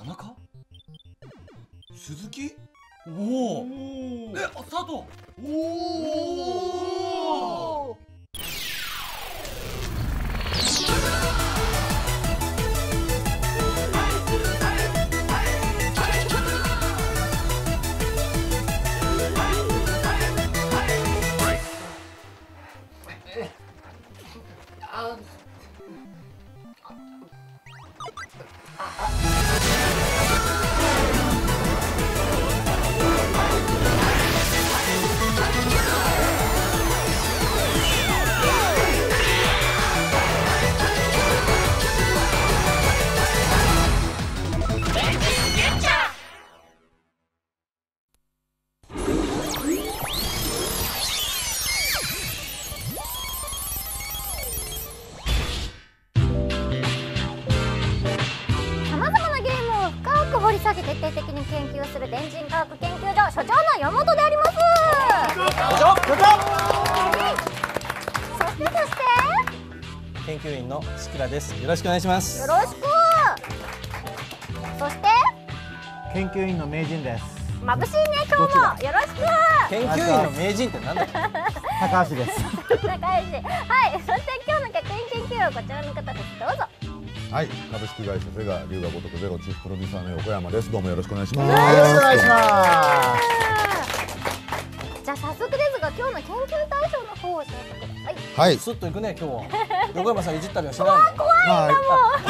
田中、鈴木、おお、スタート。おお。 徹底的に研究する電人科学研究所所長の山本であります。そして研究員の志倉です。よろしくお願いします。 よろしく。そして研究員の名人です。 眩しいね、今日もよろしく。 研究員の名人ってなんだ。 高橋です。 高橋。はい、そして今日の客員研究はこちらの方です。どうぞ。 はい、株式会社セガ龍が如くゼロチーフプロデューサーの横山です。どうもよろしくお願いします。 よろしくお願いします。 じゃあ早速ですが、今日の研究対象の方を教えてください。 はい。 スッといくね、今日は。横山さんいじったりはしないの？ 怖いんだもん。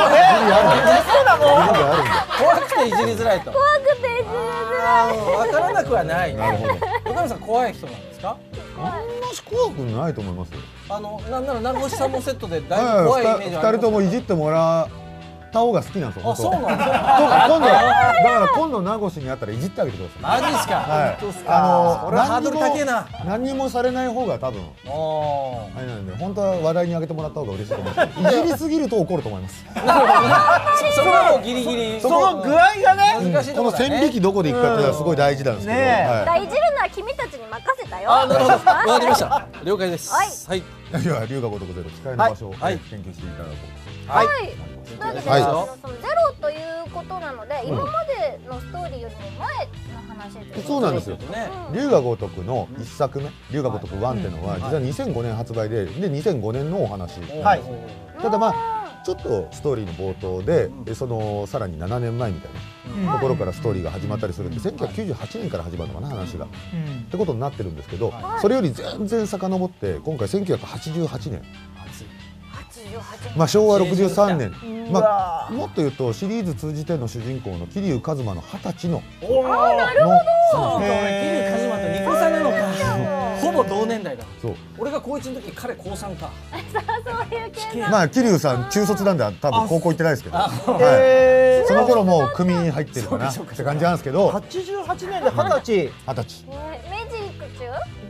怖くていじりづらいと。 怖くていじりづらい。 わからなくはない。 なるほど。 横山さん怖い人なんですか？ あんまし怖くないと思いますよ。 なんなら名越さんもセットでだいぶ怖いイメージあります。 二人ともいじってもらった方が好きなんですよ。 あ、そうなんだ。 だから今度名越に会ったらいじってあげてください。 マジですか？ はい。 俺はハードル高えな。 何にもされない方が多分あれなんで、本当は話題に上げてもらった方が嬉しいと思います。いじりすぎると怒ると思います。 なるほどね。そこはもうギリギリ。 その具合がね、 難しいところだね。 この線引きどこでいくかっていうのはすごい大事なんですけど。 いじるのは君たちに任せたよ。 あ、なるほど。わかりました。了解です。はい。 いや、龍が如くゼロ機械の場所を研究していただこう。 はい。というわけで、そのゼロということなので、今までのストーリーよりも前の話です。 そうなんですよ。龍が如くの一作目、龍が如く1っていうのは実は2005年発売で、2005年のお話。はい。ただまあちょっとストーリーの冒頭で、そのさらに7年前みたいなところからストーリーが始まったりするんで、1998年から始まるのかな、話が。ってことになってるんですけど、それより全然遡って今回1988年。まあ昭和63年、まあもっと言うとシリーズ通じての主人公の桐生一馬の20歳の。 ああ、なるほど。 そうか、桐生一馬と2個差なのか。ほぼ同年代だ。 そう。 俺が高1の時、彼高3か。 そういう系。 まあ桐生さん中卒なんで多分高校行ってないですけど、その頃もう組に入ってるかなって感じなんですけど。 88年で20歳。 20歳。 明治いくつ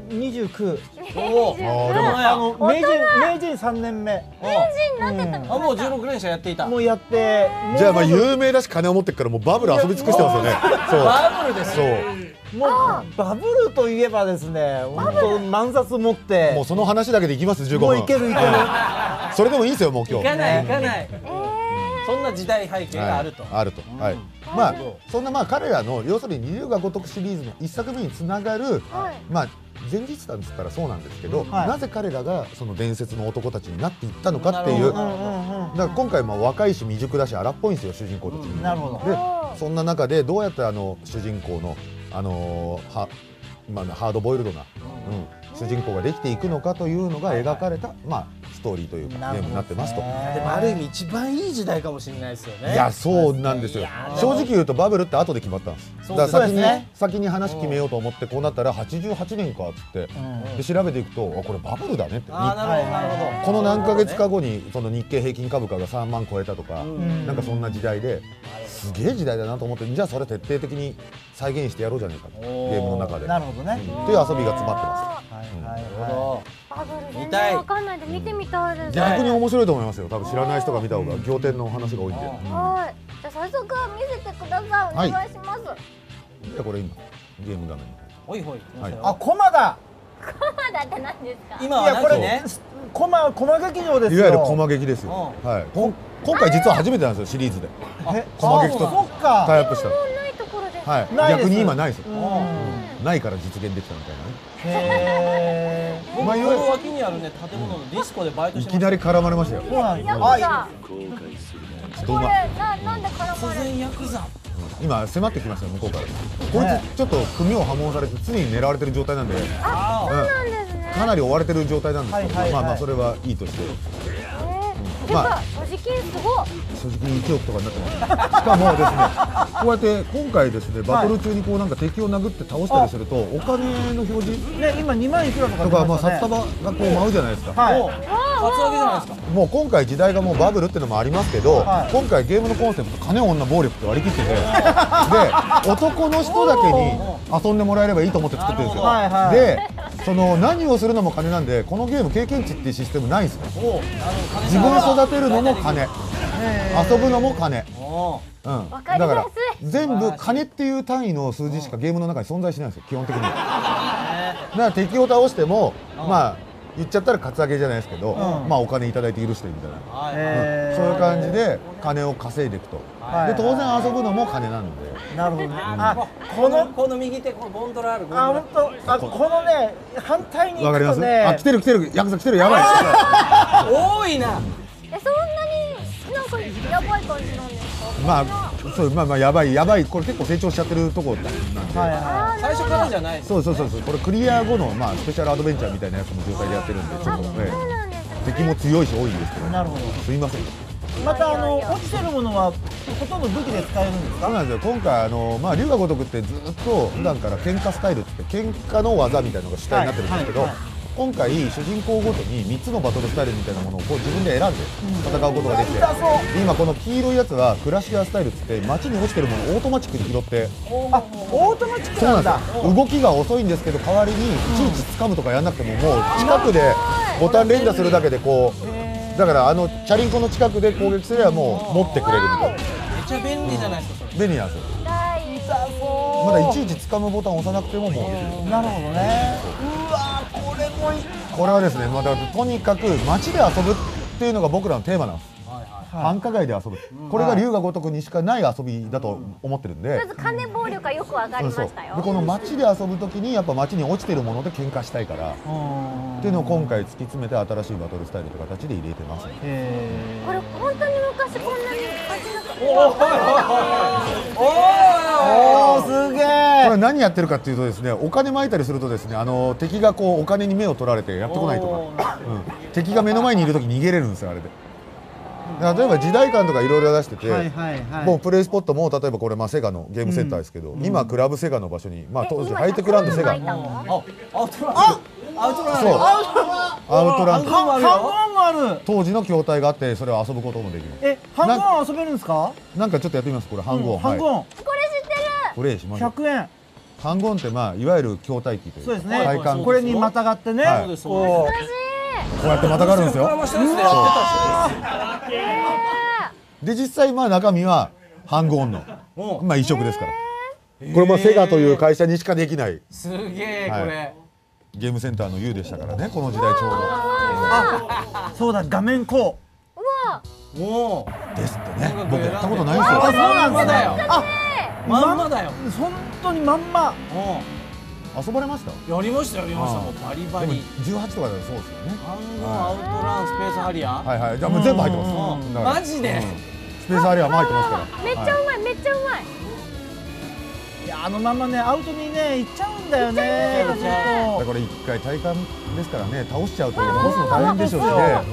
？29。 おお。 名人3年目。 名人なんて言ったの？ あ、もう16連射やっていた。 もうやって。 じゃあまあ有名だし金を持ってっからもうバブル遊び尽くしてますよね。そう。 バブルです。 そう。 もうバブルといえばですね、本当万冊持って。 もうその話だけでいきます15分。 もういけるいける。 それでもいいですよもう今日。 行かない行かない。そんな時代背景があると。 あると。はい。まあそんなまあ彼らの要するに龍が如くシリーズの1作目につながるまあ前日談っつったらそうなんですけど、なぜ彼らがその伝説の男たちになっていったのかっていう。だから今回まあ若いし未熟だし荒っぽいんですよ主人公たち。 なるほど。 でそんな中でどうやって主人公のハードボイルドな主人公ができていくのかというのが描かれたまあストーリーというかゲームになってますと。 でもある意味一番いい時代かもしれないですよね。 いやそうなんですよ。正直言うとバブルって後で決まったんです。だから先に話決めようと思ってこうなったら88年かっつってで調べていくとこれバブルだねって。この何ヶ月か後にその日経平均株価が3万超えたとかなんかそんな時代ですげえ時代だなと思って、じゃあそれ徹底的に再現してやろうじゃないかとゲームの中で。 なるほどね。 っていう遊びが詰まってます。 なるほど。 バブル全然わかんないで見てみたいです。 逆に面白いと思いますよ。多分知らない人が見た方が仰天の話が多いんで。 はい。じゃあ早速見せてください。お願いします。 じゃあこれ今ゲーム画面。 ほいほい。 あ、コマだ。 コマだって何ですか？ 今はこれね。 コマ劇場ですよ。 いわゆるコマ劇ですよ。はい。 今回実は初めてなんですよシリーズで駒劇とそっかタイアップしたもうないところです。 はいないです逆に今ないですようんないから実現できたみたいなねへえ僕こまあいわゆるの脇にあるね建物のディスコでバイトいしてました。 きなり絡まれましたよそうなんですヤクあザ。これちょっとなんで絡ま突れる？ 然ヤクザ。 今迫ってきましたよ向こうからこいつちょっと組を破門されて常に狙われてる状態なんであそうなんですね。 かなり追われてる状態なんですけどはいはいはいまあまあそれはいいとしててか所持金すごい。 所持金1億とかになってますしかもですねこうやって今回ですねバトル中にこうなんか敵を殴って倒したりするとお金の表示ね今2万いくらとかとかまあ出ま札束がこう舞うじゃないですかはいおカツアゲじゃないですか。 もう今回時代がもうバブルってのもありますけど、 はい今回ゲームのコンセプト金女暴力って割り切っててで男の人だけに遊んでもらえればいいと思って作ってるんですよ、 はいはいでその何をするのも金なんでこのゲーム経験値っていうシステムないんですよお金自分育てるのも金遊ぶのも金おうん、 わかりやすいだから全部金っていう単位の数字しかゲームの中に存在しないんですよ基本的にはだから敵を倒してもまあ言っちゃったらカツアゲじゃないですけど、まあお金いただいて許してるみたいな、 はいそういう感じで金を稼いでいくと、で当然遊ぶのも金なのでなるほどねこの右手このゴンドラあるゴンドラ本当このね反対にわかります、 行くとねあ来てるヤクザ来てるやばい多いな。 そんなになんかやばい感じなんですか？ まあそうまあやばいこれ結構成長しちゃってるところなんで、 はいは最初からじゃないです。 そうこれクリア後のまあスペシャルアドベンチャーみたいなやつの状態でやってるんでちょっと、 そうなんですね。 敵も強いし多いんですけどいなるほどすいませんまた落ちてるものはほとんど武器で使えるんですかそうなんですよ今回まあ龍が如くってずっと普段から喧嘩スタイルって喧嘩の技みたいなのが主体になってるんですけど、 はいはい今回主人公ごとに3つのバトルスタイルみたいなものをこう自分で選んで戦うことができて、 痛そう今この黄色いやつはクラシアスタイルっつって街に落ちてるものをオートマチックに拾ってあオートマチックそうなだなんんですよ動きが遅いんですけど代わりにいちいち掴むとかやんなくてももう近くでボタン連打するだけでこうだからチャリンコの近くで攻撃すればもう持ってくれるみたいなめっちゃ便利じゃないですかそれ。 便利なんですよ大まだいちいち掴むボタンを押さなくてももうできるなるほどねうわこれもこれはですね、まあ、だからとにかく街で遊ぶっていうのが僕らのテーマなんです繁華街で遊ぶこれが龍が如くにしかない遊びだと思ってるんでまず金暴力がよくわかりましたよ。 でこの街で遊ぶときにやっぱ街に落ちてるもので喧嘩したいからっていうのを今回突き詰めて新しいバトルスタイルという形で入れてます、 これ本当に昔こんなに味なくて。 おおすげこえれ何やってるかっていうとですねお金撒いたりするとですね敵がこうお金に目を取られてやってこないとか、敵が目の前にいるとき逃げれるんですよあれで例えば時代感とかいろいろ出してて、 はいはいはいもうプレイスポットも例えばこれセガのゲームセンターですけど、今クラブセガの場所に当時ハイテクランドセガ今100万巻いたの？ アウトランアウトランそうアウトランド半分あるよ。 半分ある当時の筐体があってそれを遊ぶこともできる半分は遊べるんですかなんかちょっとやってみますこれ半分、 半分これ知ってる。 プレイしましょう 100円半分ってまあいわゆる筐体機というそうですね体感これにまたがってねはいそうですこ懐かしこうやってまたがるんですドラよマしたやつでやってい。 で実際まあ中身はハングオンのうんまあ移植ですからこれもセガという会社にしかできないたし。すげえはいこれ。 ゲームセンターの U でしたからねこの時代ちょそうだ画面こうもうどですってね僕やったことないんですよあそうなんですねだよ。 あまんまだよ。 本当にまんま遊ばれましたやりましたもうバリバでもリ。 18とかだとそうですよね半分アウトランスペースハリアー。 はいはいじゃあもう全部入ってますうんだからマジでスペースアリアも入ってますからめっちゃうまいめっちゃうまい。 いやままねアウトにね行っちゃうんだよね行っちゃうだからこれ一回体感ですからね倒しちゃうと戻すの大変でしょうしね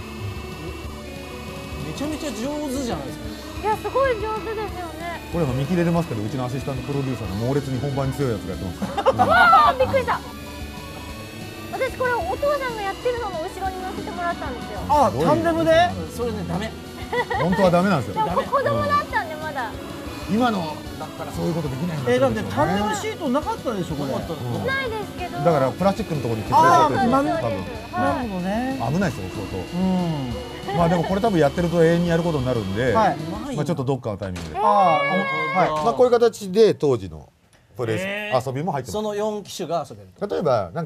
めちゃめちゃ上手じゃないですか。 いやすごい上手ですよね。 これ見切れてますけどうちのアシスタントプロデューサーの猛烈に本番に強いやつがやってますあーびっくりした。私これお父さんがやってるのの後ろに乗せてもらったんですよ。 あタンデムでそれねダメ。 本当はダメなんですよでも子供だったんでまだ今のだったらそういうことできないんですよだってタンデムシートなかったでしょこれないですけど。 だからプラスチックのところに削あーれてるそう多分です。 なるはい。 ほどね危ないですよ相うん当まあでもこれ多分やってると永遠にやることになるんではいまあちょっとどっかのタイミングであはいまあこういう形で当時のプレイへー遊びも入ってますその4機種が遊べると。 例えばなんか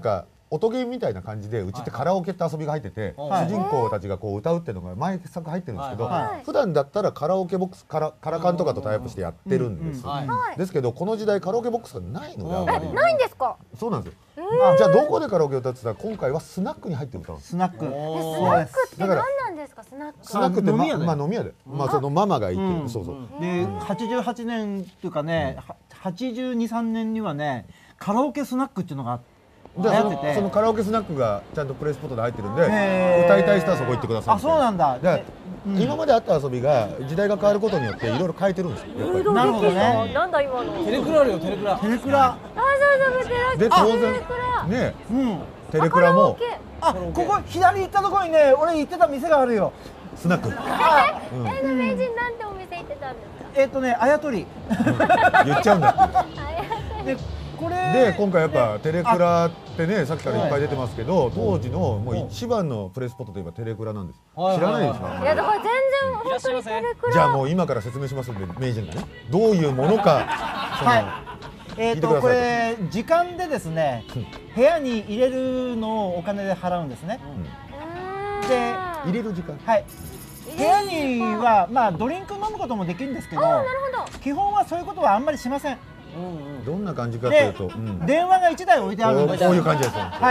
音ゲームみたいな感じでうちってカラオケって遊びが入ってて、主人公たちがこう歌うっていうのが毎作入ってるんですけど、普段だったらカラオケボックスカラカンとかとタイアップしてやってるんです。ですけどこの時代カラオケボックスがないので、 ないんですか？ そうなんですよ。じゃあどこでカラオケ歌ってたら今回はスナックに入って歌うんです。 スナック。 スナックって何なんですか？スナック。 スナックって飲み屋で、そのママがいて、そうそう。 で88年っていうかね、82、3年にはねカラオケスナックっていうのがあって。 そのカラオケスナックがちゃんとプレイスポットで入ってるんで、歌いたい人はそこ行ってください。 あ、そうなんだ。 今まであった遊びが時代が変わることによっていろいろ変えてるんですよ。 なるほどね。 なんだ今の。 テレクラあるよ、テレクラ。 テレクラ。 あ、そうテレクラ。 で当然ね、テレクラも。 あ、ここ左行ったところにね、俺行ってた店があるよ。 スナック。 名人なんてお店行ってたんですか？ あやとり。 言っちゃうんだ。 でこれで今回やっぱテレクラってね、さっきからいっぱい出てますけど、当時のもう一番のプレイスポットといえばテレクラなんです。知らないですか？ いやだから全然本当にテレクラ。 じゃあもう今から説明しますんで、名人がねどういうものか。 はい。これ時間でですね、部屋に入れるのをお金で払うんですね。で入れる時間。 はい。部屋にはまあドリンク飲むこともできるんですけど、基本はそういうことはあんまりしません。 どんな感じかというと、 電話が1台置いてあるんです。 こういう感じです。 はい。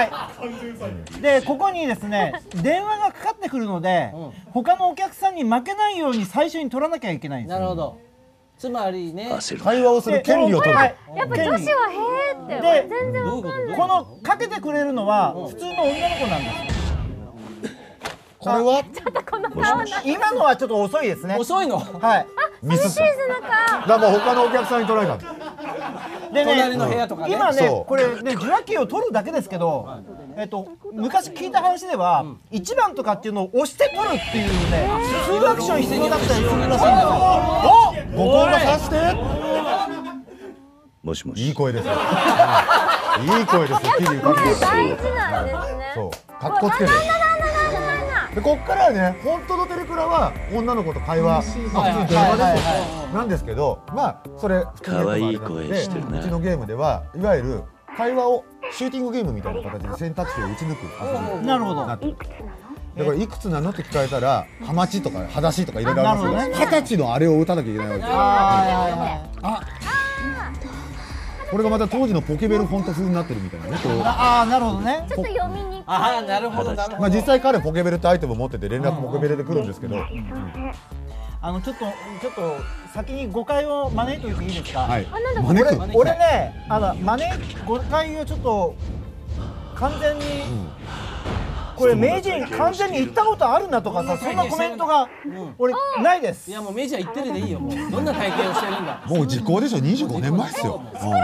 でここにですね電話がかかってくるので、他のお客さんに負けないように最初に取らなきゃいけないんです。 なるほど。つまりね、 会話をする権利を取る。 やっぱ女子はへーって全然わかんない。 このかけてくれるのは普通の女の子なんです。 これはちょっとこの顔な。 今のはちょっと遅いですね。 遅いの。 はい。 ミス。 シーズンか。 だからもう他のお客さんに取られた。 でね、 隣の部屋とかね。 今ねこれね受話器を取るだけですけど、昔聞いた話では1番とかっていうのを押して取るっていうね、2アクション必要だったりするらしいんですよ。 お、ご今度さして。 もしもし。 いい声ですよ。いい声ですよ。 大事なんですね。 そう。かっこつけて。でこっからはね、本当のテレクラは女の子と会話、普通に電話ですよ。なんですけど、まあそれ普通の可愛い声してるな。 うちのゲームではいわゆる会話をシューティングゲームみたいな形で選択肢を打ち抜く遊び。 なるほど。 だからいくつなのって聞かれたら、ハマチとか裸足とかいろいろありますけど、20歳のあれを打たなきゃいけないわけですよ。あ、これがまた当時のポケベルフォント風になってるみたいなね。 ああ、なるほどね。 ちょっと読みにくい。 ああ、なるほどなるほど。 まあ実際彼ポケベルってアイテムを持ってて連絡ポケベルで来るんですけど、 ちょっと先に誤解を招いておいていいですか。 はい。 俺ね、誤解をちょっと完全に。これ名人完全に行ったことあるなとかさ、そんなコメントが俺ないです。 いやもうメジャー行ってるでいいよ。もうどんな体験をしてるんだ。 もう時効でしょ。25年前ですよ。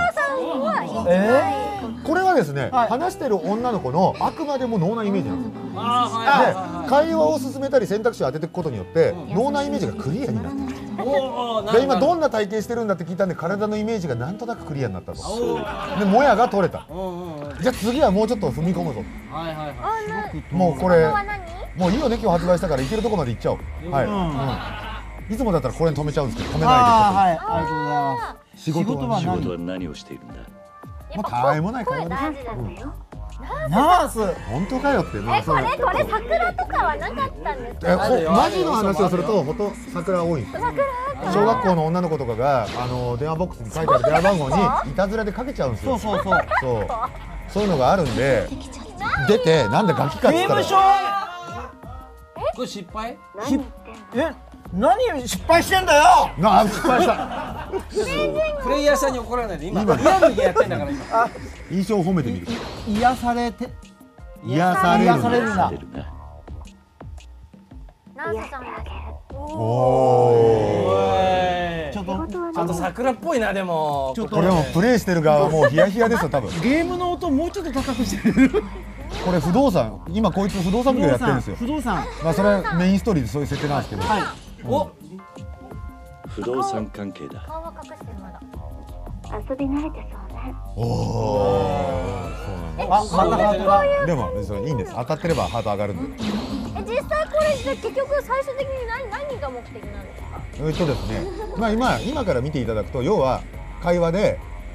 これはですね、話してる女の子のあくまでも脳内イメージなんですよ。で、会話を進めたり選択肢を当てていくことによって脳内イメージがクリアになってる。で今どんな体験してるんだって聞いたんで、体のイメージがなんとなくクリアになったと。でもやが取れた。じゃあ次はもうちょっと踏み込むぞ。もうこれもういいよね、今日発売したから行けるとこまで行っちゃおう。はい。いつもだったらこれに止めちゃうんですけど止めないで。 はい、ありがとうございます。仕事は何をしているんだ。 まあたわいもない会話です。 ナース。 本当かよって。 これ桜とかはなかったんですか。 マジの話をするとほと桜多いんですよ。小学校の女の子とかが電話ボックスに書いてある電話番号にいたずらでかけちゃうんですよ。そういうのがあるんで、出てなんでガキかって言ったら。 刑務所。 これ失敗？ 何失敗してんだよ。 失敗した。 プレイヤーさんに怒らないで。今リアルにやってんだから今。 印象を褒めてみる。 癒されて。 癒されるな。 ナースさんです。 ちょっと桜っぽいな。でもこれもプレイしてる側はもうヒヤヒヤですよ多分。 ゲームの音もうちょっと高くしてる。 これ不動産、今こいつ不動産業やってるんですよ。 不動産。 まあそれはメインストーリーでそういう設定なんですけど。 お、 不動産関係だ。 顔は隠してるまだ。 遊び慣れてそうね。 おお。 またハートが。 でもそれいいんです。当たってればハート上がるんで。 実際これ結局最終的に何が目的なんですか。 ですね。まあ今から見ていただくと要は会話で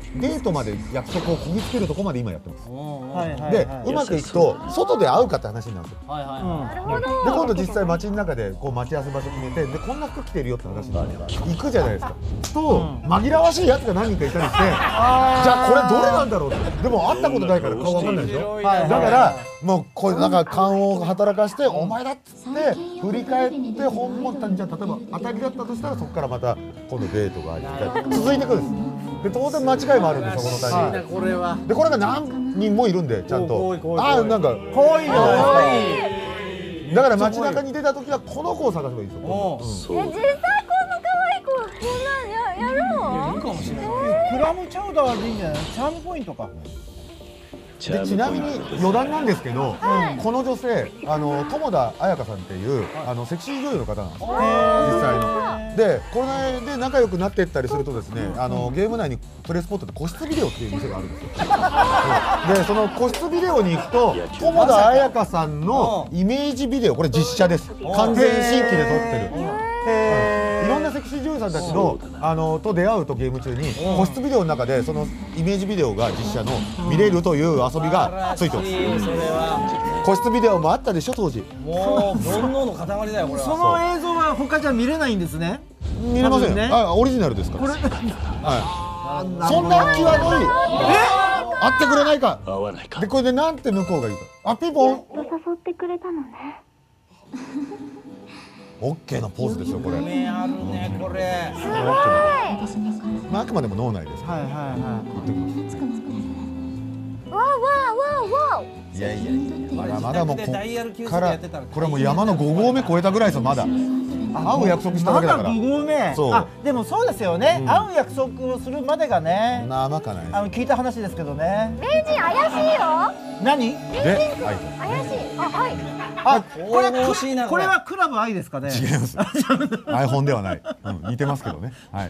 デートまで約束をこぎつけるとこまで今やってます。 はいはいではいうまくいくと外で会うかって話になるんですよ。 はいはいなるほど。 で今度実際街の中でこう待ち合わせ場所決めてでこんな服着てるよって話になる行くじゃないですか。と紛らわしいやつが何人かいたりしてじゃあこれどれなんだろうってでも会ったことないから顔わかんないでしょ。だからもうこうなんか勘を働かしてお前だっつって振り返って本物じゃあ例えば当たりだったとしたらそこからまた今度デートがあり続いていくんです。で当然間違いもあるんですそこのタイミングで。 これはでこれが何人もいるんでちゃんとあなんか可愛いじゃないですか。 だから街中に出た時はこの子を探せばいいですよ。 そう実際こんな可愛い子こんなんやるの？ かもしれない。 クラムチャウダーでいいんじゃない？チャームポイントか。 でちなみに余談なんですけど、この女性友田彩香さんっていうセクシー女優の方なんですよ実際の。でこれで仲良くなっていったりするとですねゲーム内にプレイスポットで個室ビデオっていう店があるんですよ。でその個室ビデオに行くと友田彩香さんのイメージビデオこれ実写です。完全新規で撮ってる。いろんなセクシー女優さんたちのと出会うとゲーム中に個室ビデオの中でそのイメージビデオが実写の見れるという遊びがついてます。 それは個室ビデオもあったでしょ当時。 もう煩悩の塊だよこれは。 その映像は他じゃ見れないんですね。 見れませんよ。 多分ねオリジナルですから。 これはい。そんな際どい会ってくれないか。 合わないかでこれでなんて向こうが言うか。あピンポン。 誘ってくれたのね。 オッケーのポーズですよこれ。 目あるねこれ。 まああくまでも脳内ですから。 はいはいは言ってきます。 わわわわ。 いやいやいやまだまだもうこダイヤル90 からでやってたらこれはもう山の5合目超えたぐらいですよまだ。会う約束しただけだから。 まだ5合目。 そうあでもそうですよね。会う約束をするまでがね。 生かない。 聞いた話ですけどね。 名人怪しいよ。 何？ で愛と。 怪しい。あはい。 あこれ神々しいなこれはクラブ愛ですかね。 違います。iPhone ではない。似てますけどね。はい。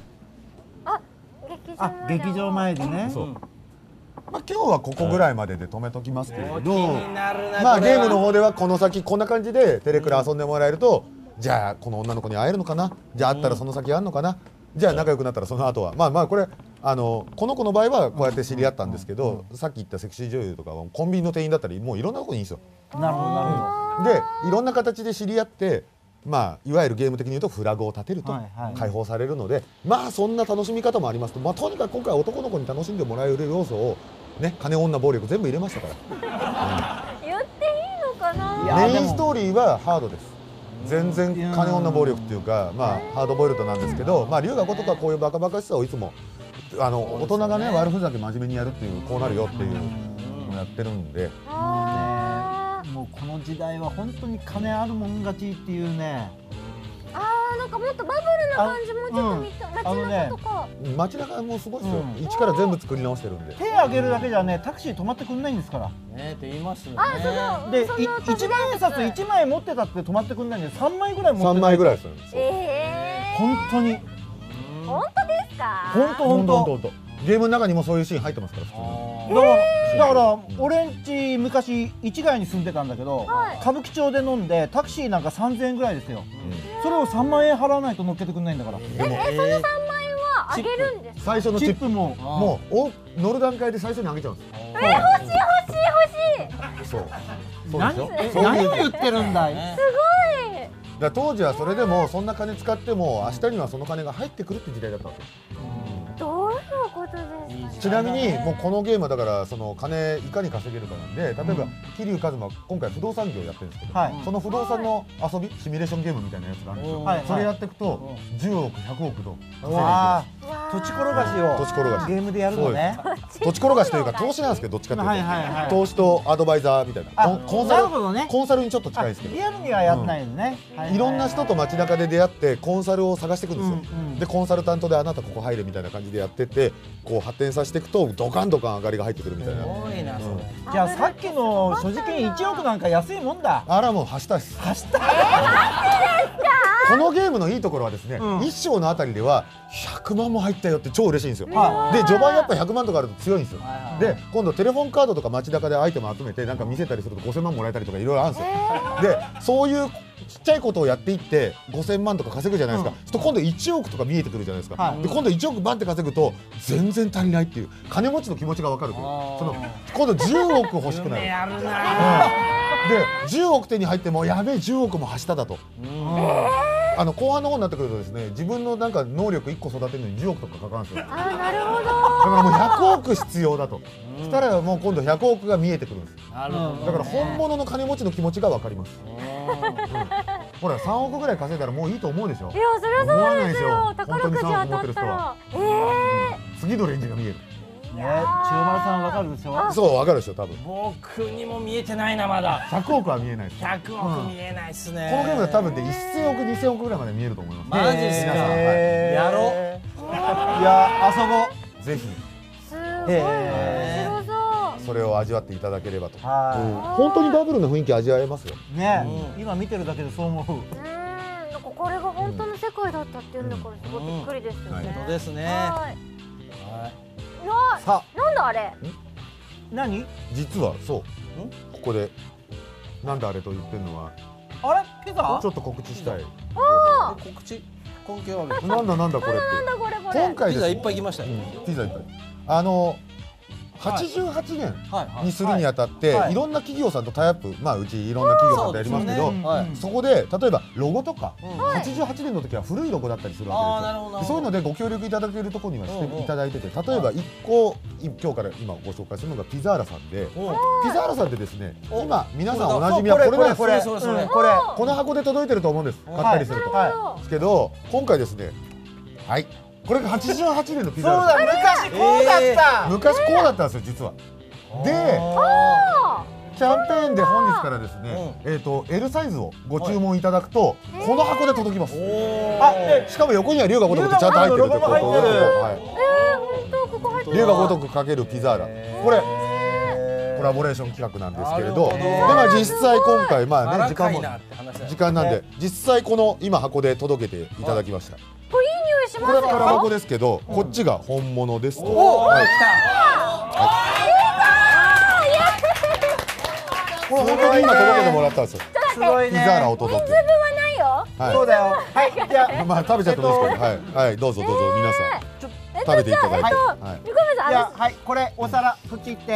劇場前でね。 そう。まあ今日はここぐらいまでで止めときますけれど、 気になるなまあこれはゲームの方ではこの先こんな感じでテレクラ遊んでもらえると、じゃあこの女の子に会えるのかな、じゃあ会ったらその先あんのかな、じゃあ仲良くなったらその後はまあこれこの子の場合はこうやって知り合ったんですけど、さっき言ったセクシー女優とかはコンビニの店員だったりもういろんなとこにいいんですよ。 なるほどなるほど。 でいろんな形で知り合ってまあいわゆるゲーム的に言うとフラグを立てると解放されるので、まあそんな楽しみ方もありますと、まあとにかく今回は男の子に楽しんでもらえる要素をね、金女暴力全部入れましたから、 言っていいのかな。 メインストーリーはハードです。全然金女暴力っていうかまあハードボイルドなんですけど、まあ龍が如くはこういうバカバカしさをいつも大人がね悪ふざけ真面目にやるっていうこうなるよっていうのをやってるんで。 もうこの時代は本当に金あるもん勝ちっていうね。 なんかもっとバブルな感じもちょっと見た。街中とか。 街中もすごいですよ。一から全部作り直してるんで。 手挙げるだけじゃねタクシー止まってくんないんですから。 ねって言いますよね。 で1万円札1枚持ってたって止まってくんないんで3枚ぐらい持って 3枚ぐらいするんですよ。 本当に。 本当ですか？ 本当。 ゲームの中にもそういうシーン入ってますから普通に。 だから俺んち昔市街に住んでたんだけど、歌舞伎町で飲んでタクシーなんか3000円ぐらいですよ。それを3万円払わないと乗っけてくんないんだから。 その3万円はあげるんですか？ 最初のチップも乗る段階で最初にあげちゃうんです。 欲しい。 そうでしょ。 何を言ってるんだい。 すごい。 だ当時はそれでもそんな金使っても明日にはその金が入ってくるって時代だったわけ。 どういうことですか？ ちなみにもうこのゲームはだからその金いかに稼げるかなんで、例えば桐生一馬今回不動産業やってるんですけど、その不動産の遊びシミュレーションゲームみたいなやつがあるんですよ。それやっていくと10億100億と土地転がしをゲームでやるのね。 土地転がしというか投資なんですけど、どっちかというと投資とアドバイザーみたいなコンサルにちょっと近いですけど、 リアルにはやってないですね。 いろんな人と街中で出会ってコンサルを探していくんですよ。でコンサルタントであなたここ入れみたいな感じでやってってこう発展させていくとドカンドカン上がりが入ってくるみたいな。 じゃあさっきの所持金1億なんか安いもんだ。 あらもうはしたいです。 マジですか？ このゲームのいいところはですね、1章のあたりでは100万も入ったよって超嬉しいんですよ。で序盤やっぱ100万とかあると強いんですよ。で今度テレフォンカードとか街中でアイテム集めてなんか見せたりすると5000万もらえたりとかいろいろあるんですよ。でそういうちっちゃいことをやっていって5000万とか稼ぐじゃないですか、と今度1億とか見えてくるじゃないですか、で今度1億バンって稼ぐと全然足りないっていう金持ちの気持ちが分かるという、今度10億欲しくなる。 夢あるな。 で10億手に入ってもやべえ10億もはしただと、後半の方になってくるとですね、自分のなんか能力1個育てるのに10億とかかかるんですよ。 あ、なるほど。 だからもう100億必要だと、そしたらもう今度100億が見えてくるんです。 なるほど。 だから本物の金持ちの気持ちが分かります。ほら3億ぐらい稼いだらもういいと思うでしょ。 いや、それは思わそうですよ。 ないですよ。 宝くじ当たったら。 次のレンジが見える。 ね、千代丸さんわかるでしょ。 そう、分かるでしょ、多分。 僕にも見えてないな、まだ。 100億は見えないです。 100億見えないっすね。 このゲームで多分で1000億2000億ぐらいまで見えると思います。 マジっすか。やろう。 いや、遊ぼう。 ぜひ。 すごい面白そう。 それを味わっていただければと。 は本当にダブルの雰囲気味わえますよ。 い。ね、今見てるだけでそう思う。 なんかこれが本当の世界だったっていうんだからすごいびっくりですよね。 本当ですね。 はい。 さあ、 なんだあれ。 何？ 実はそう。ここでなんだあれと言ってるのは、 あれ？ピザ？ ちょっと告知したい。 告知根拠はなんだなんだこれって。 なんだこれこれ。 今回ですね。 ピザいっぱい来ましたよ。 ピザいっぱい。88年にするにあたっていろんな企業さんとタイアップ、まあうちいろんな企業さんとやりますけど、そこで例えばロゴとか88年の時は古いロゴだったりするわけですよ。そういうのでご協力いただけるところにはしていただいてて、例えば1個今日から今ご紹介するのがピザーラさんで、ピザーラさんってですね、今皆さんおなじみはこれなんです。この箱で届いてると思うんです、買ったりすると。ですけど今回ですね、はい、これが88年のピザーラさん。 昔こうだった。 昔こうだったんですよ、実は。で、キャンペーンで本日からですね、L サイズをご注文いただくとこの箱で届きます。しかも横には龍が如くってちゃんと入ってる。 本当ここ入ってる。 龍が如く×ピザーラ、これコラボレーション企画なんですけれど、でまあ実際今回まあね時間なんで実際この今箱で届けていただきました。 これいい匂いしますよ。 これは空箱ですけど、こっちが本物ですと。これ本当に今届けてもらったんですよ。 すごいね。 ピザーラを届け。 人数分はないよ。 そうだよ。はい、じゃあまあ食べちゃってもいいですけど、はいどうぞどうぞ皆さん食べていただいて。 じゃあはい、これお皿そっち行って。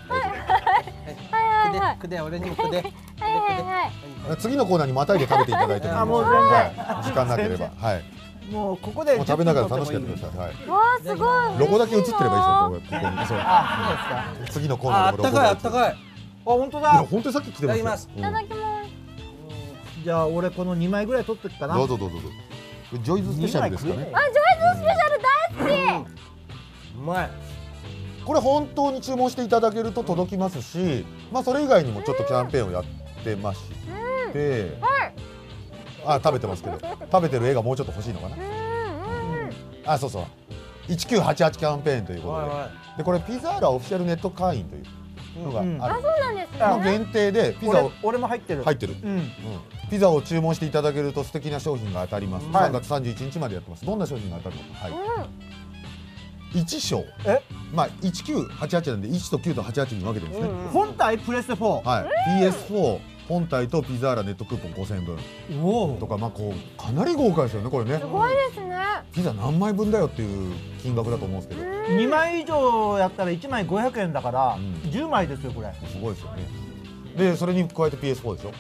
くで俺にもくで。 次のコーナーにまたいで食べていただいてもいいです。時間なければ、はい。 もうここで食べながら楽しくやってください。はい。 わあすごい。 ロゴだけ映ってればいいですよ。ここに。そう。 あ、そうですか。 次のコーナーのロゴ。 あったかいあったかい。 あ、本当だ。 いや本当にさっき来てます。 いただきます。 じゃあ俺この2枚ぐらい取ってくかな。 どうぞどうぞどうぞ。ジョイズスペシャルですかね。 あ、ジョイズスペシャル大好き。 うまい。 これ本当に注文していただけると届きますし、まあそれ以外にもちょっとキャンペーンをやってまして、あ、食べてますけど、食べてる絵がもうちょっと欲しいのかな。あ、そうそう、1988キャンペーンということで、これピザーラオフィシャルネット会員というのがある。 あ、そうなんですね。 限定でピザを俺も入ってる。 入ってる。ピザを注文していただけると素敵な商品が当たります。3月31日までやってます。どんな商品が当たるのか。はい。1章、まあ1988なんで1と9と88に分けてるんですね。 本体プレステ4、 はい、PS4 本体とピザーラネットクーポン5000分とか、まあこうかなり豪華ですよねこれね。 すごいですね。 ピザ何枚分だよっていう金額だと思うんですけど、 2枚以上やったら1枚500円だから10枚ですよこれ。 すごいですよね。でそれに加えて PS4 でしょ。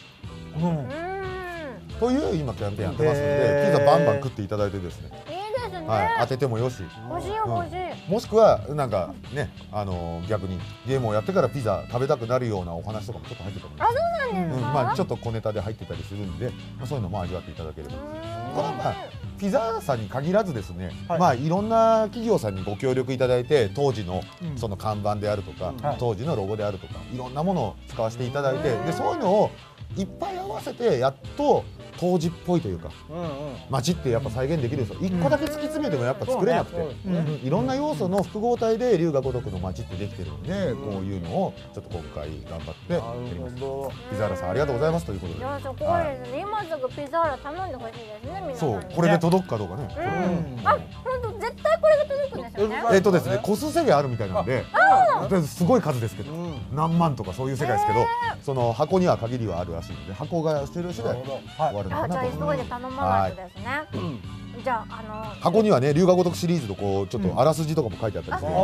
という今キャンペーンやってますので、ピザバンバン食っていただいてですね。はい、当ててもよし、 欲しい欲しい。 もしくはなんかね、逆にゲームをやってからピザ食べたくなるようなお話とかもちょっと入ってたり。 あ、そうなんですか。 まあちょっと小ネタで入ってたりするんで、まあそういうのも味わっていただければ。これはまあピザさんに限らずですね、まあいろんな企業さんにご協力いただいて、当時のその看板であるとか、当時のロゴであるとか、いろんなものを使わせていただいて、でそういうのをいっぱい合わせてやっと当時っぽいというか、街ってやっぱ再現できるんですよ。一個だけ突き詰めてもやっぱ作れなくて、いろんな要素の複合体で龍が如くの街ってできてるんで、こういうのをちょっと今回頑張ってやります。ピザーラさんありがとうございますということで。 いや、すごいですね。今すぐピザーラ頼んでほしいですね、皆さん。 そう、これで届くかどうかね。 あ、本当絶対これが届くんですよしたよね。 ですね、個数制限あるみたいなので、すごい数ですけど、何万とかそういう世界ですけど、その箱には限りはあるらしいので、箱が終了次第終わるのかじゃあなと。 急いで頼まないとですね。じゃあ箱にはね、龍が如くシリーズのこうちょっとあらすじとかも書いてあったりして、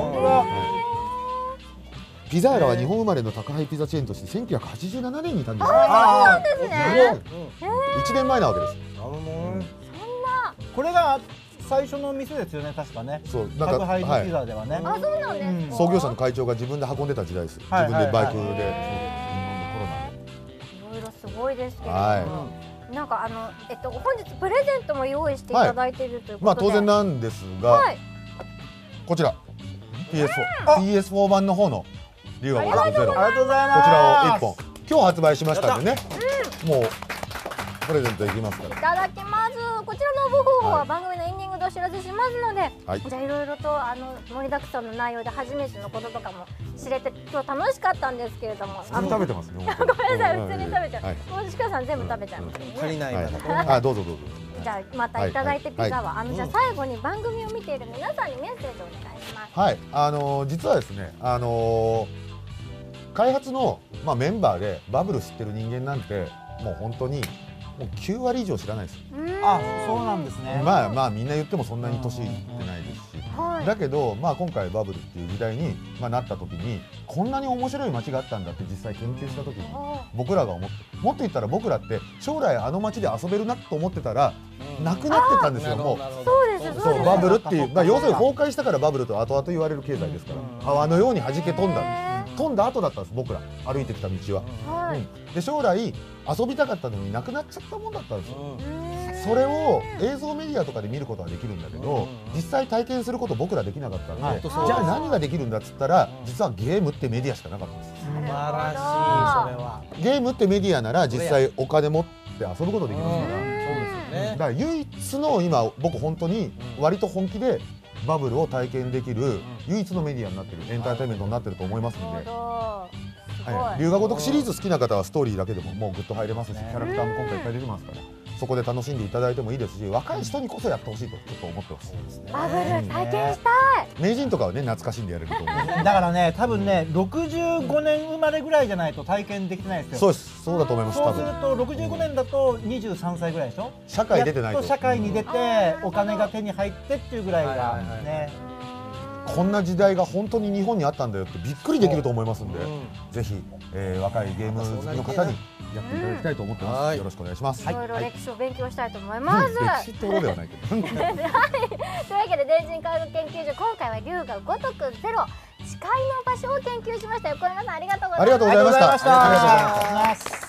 ピザーラは日本生まれの宅配ピザチェーンとして1987年に誕生しました。 そうですね。 1年前なわけです。 これが最初の店ですよね、確かね。 そう、なん宅か配のピザではね。 あ、そうなんですか。 創業者の会長が自分で運んでた時代です。自分でバイクで。 いろいろすごいですけれども、なんか本日プレゼントも用意していただいているということで、 まあ当然なんですが、こちら PS4 版の方の龍が如くゼロ、こちらを1本今日発売しましたんでね、もうプレゼントいきますから。 いただきます。こちらのご方法は番組のエンディングでお知らせしますので、じゃあいろいろと盛りだくさんの内容で初めてのこととかも知れて今日楽しかったんですけれども、 普通に食べてますね。 ごめんなさい、普通に食べちゃう。もしかさん全部食べちゃいますね。 足りない。 あ、どうぞどうぞ。 じゃあまたいただいてピザはじゃあ最後に番組を見ている皆さんにメッセージをお願いします。 はい、実はですね、開発のメンバーでバブル知ってる人間なんてもう本当にもう9割以上知らないです。 あ、そうなんですね。 まあみんな言ってもそんなに年いってないですし、だけど今回バブルっていう時代になった時にこんなに面白い街があったんだって実際研究した時に僕らが思って、もっと言ったら僕らって将来あの街で遊べるなと思ってたらなくなってたんですよ。もうそうバブルっていう、要するに崩壊したからバブルと後々言われる経済ですから、あのように弾け飛んだ後だったんです、僕ら歩いてきた道は。で将来遊びたかったのになくなっちゃったもんだったんですよ。それを映像メディアとかで見ることはできるんだけど、実際体験すること僕らできなかったんで、じゃあ何ができるんだっつったら実はゲームってメディアしかなかったんです。 素晴らしい。それはゲームってメディアなら実際お金持って遊ぶことできますから。 そうですよね。 だから唯一の今僕本当に割と本気でバブルを体験できる唯一のメディアになってる、エンターテインメントになってると思いますので、龍が如くシリーズ好きな方はストーリーだけでももうグッと入れますし、キャラクターも今回いっぱい出てますから、そこで楽しんでいただいてもいいですし、若い人にこそやってほしいとちょっと思ってます。 バブル体験したい。 名人とかはね懐かしんでやれると思う。 だからね、多分ね、65年生まれぐらいじゃないと体験できてないですよ。 そうです、そうだと思います。 そうすると65年だと23歳ぐらいでしょ。 社会出てないと。 社会に出てお金が手に入ってっていうぐらいがね。 こんな時代が本当に日本にあったんだよってびっくりできると思いますんで、ぜひ若いゲーム好きの方にやっていただきたいと思ってます。よろしくお願いします。 いろいろ歴史を勉強したいと思います。 歴史ってことではないけど。というわけで電人科学研究所、今回は龍が如くゼロ、誓いの場所を研究しました。横山さんありがとうございました。 ありがとうございました。 ありがとうございます。